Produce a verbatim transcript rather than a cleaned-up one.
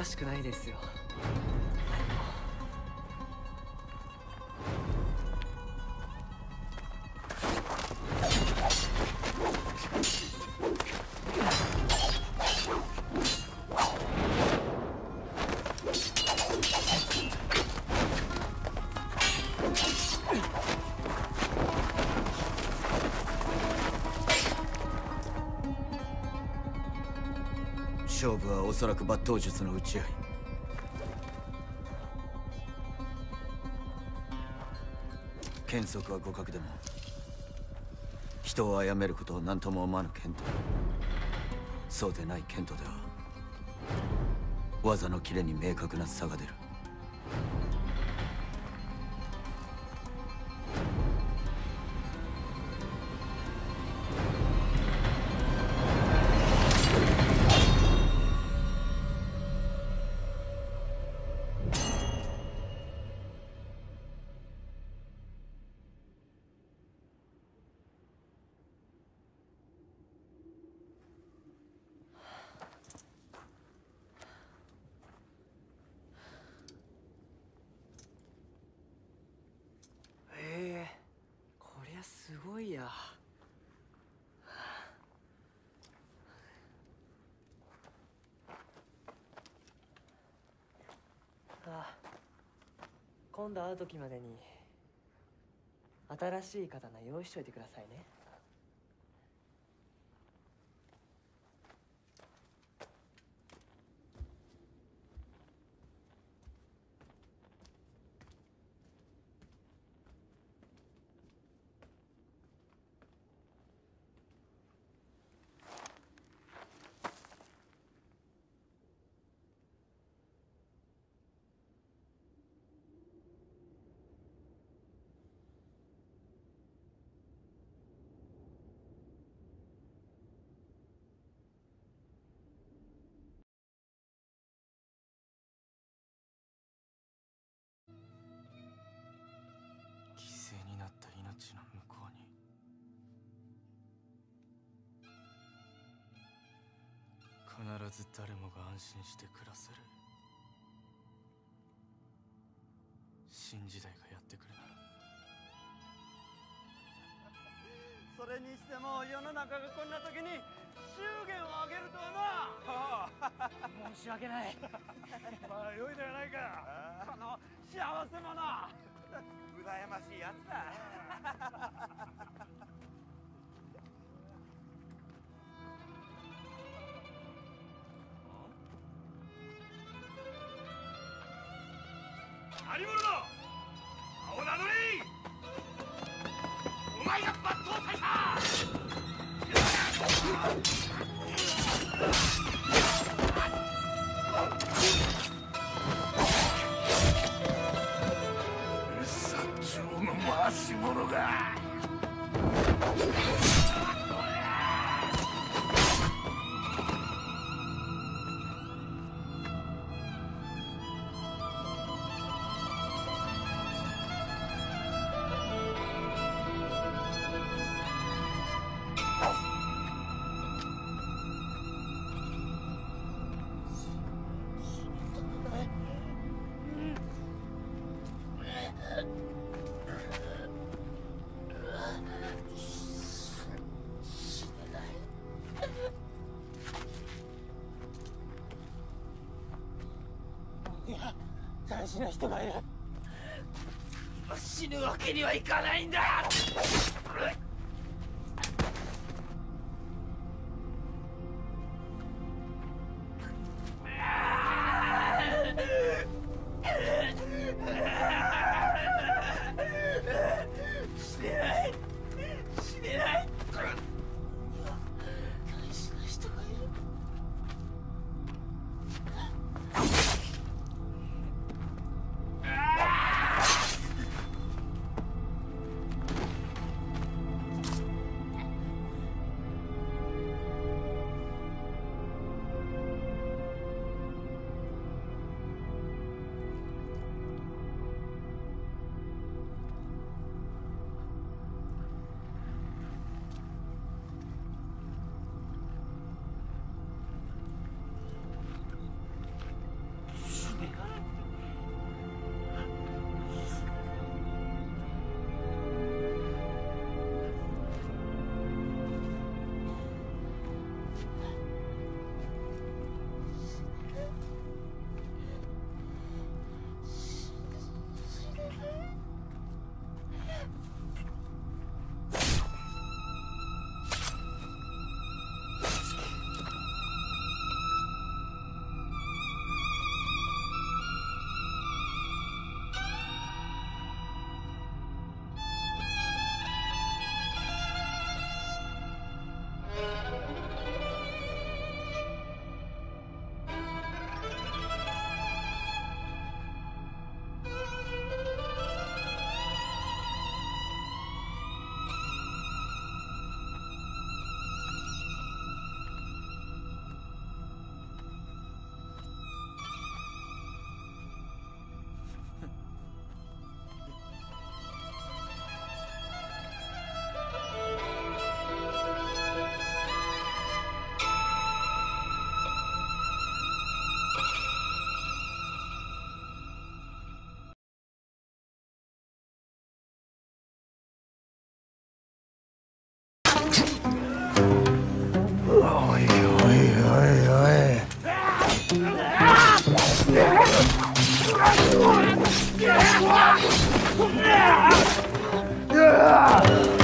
難しくないですよ。 勝負はおそらく抜刀術の打ち合い。剣則は互角でも人を殺めることを何とも思わぬ剣とそうでない剣とでは技の切れに明確な差が出る。 すごいや。あ、今度会う時までに新しい刀用意しといてくださいね。 犠牲になった命の向こうに必ず誰もが安心して暮らせる新時代がやってくるなら。 それにしても世の中がこんな時に祝言を挙げるとはな。 はあ、申し訳ない。 まあ良いではないか。この幸せ者羨ましいやつだ。何者だ。青名乗り。お前が抜刀斎か。薩長の回し者が。 いや、大事な人がいる。死ぬわけにはいかないんだ。死ねない。死ねない。大事な人がいる。 Yeah!